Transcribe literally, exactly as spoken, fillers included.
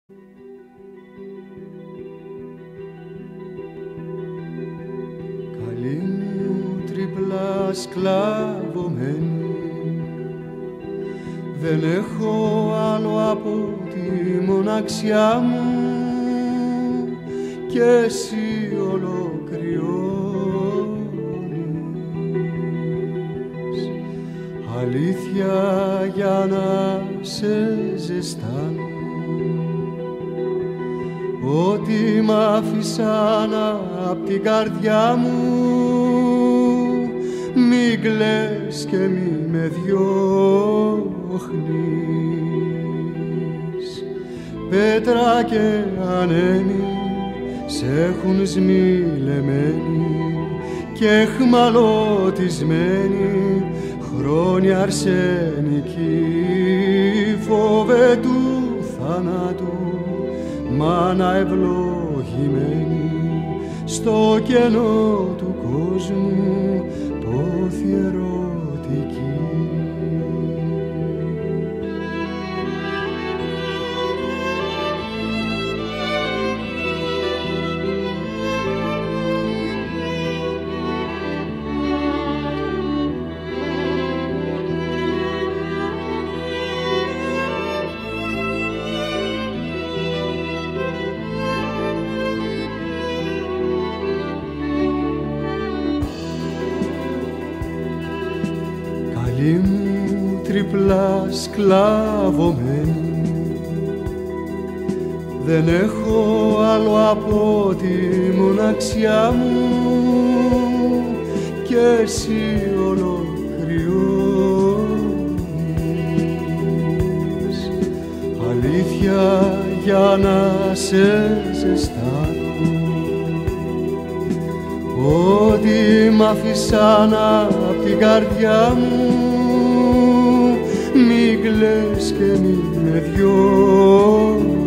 Καλή μου τριπλά σκλαβωμένη, δεν έχω άλλο από τη μοναξιά μου και εσύ ολοκριώνεις. Αλήθεια για να σε ζεστάνω, ότι μ' άφησαν απ' την καρδιά μου. Μη κλαις και μη με διώχνεις. Πέτρα και ανέμοι σ' έχουν σμιλεμένη και χμαλωτισμένη χρόνια αρσενική. Φόβε του θανάτου μάνα ευλογημένη, στο κενό του κόσμου πόθη ερωτική. Καλή μου τριπλά σκλαβωμένη, δεν έχω άλλο από τη μοναξιά μου και εσύ ολοκριώνεις. Αλήθεια για να σε ζεστάνω, ότι μ' άφησαν απ' την καρδιά μου. Μη κλαις και μη με διώχνεις.